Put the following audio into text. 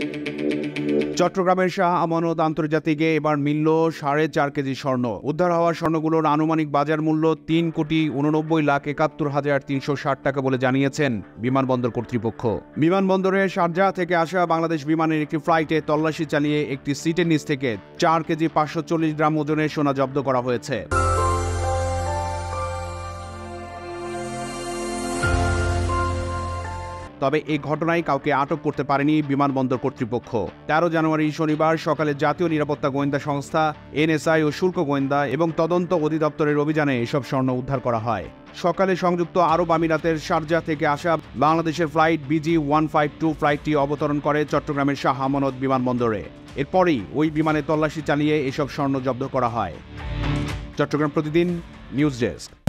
চট্টগ্রামের শাহ আমানত আন্তর্জাতিকে এবার মিলল 4.5 কেজি স্বর্ণ। উদ্ধার হওয়া স্বর্ণগুলোর আনুমানিক বাজার মূল্য 3,89,71,360 টাকা বলে জানিয়েছেন বিমানবন্দর কর্তৃপক্ষ। বিমানবন্দরে শারজাহ থেকে আসা বাংলাদেশ বিমানের একটি ফ্লাইটে তল্লাশি চালিয়ে একটি সিটের নিচ থেকে 4 কেজি 540 গ্রাম ওজনের সোনা জব্দ করা হয়েছে। তবে এই ঘটনায় কাউকে আটক করতে পারেনি বিমানবন্দর কর্তৃপক্ষ। 13 জানুয়ারি শনিবার সকালে জাতীয় নিরাপত্তা গোয়েন্দা সংস্থা এনএসআই ও শুল্ক গোয়েন্দা এবং তদন্ত অধিদপ্তরের অভিযানে এসব স্বর্ণ উদ্ধার করা হয়। সকালে সংযুক্ত আরব আমিরাতের শারজাহ থেকে আসা বাংলাদেশের ফ্লাইট BG-152 ফ্লাইটটি অবতরণ করে চট্টগ্রামের শাহ আমানত বিমানবন্দরে। এরপরই ওই বিমানে তল্লাশি চালিয়ে এসব স্বর্ণ জব্দ করা হয়। চট্টগ্রাম প্রতিদিন নিউজ ডেস্ক।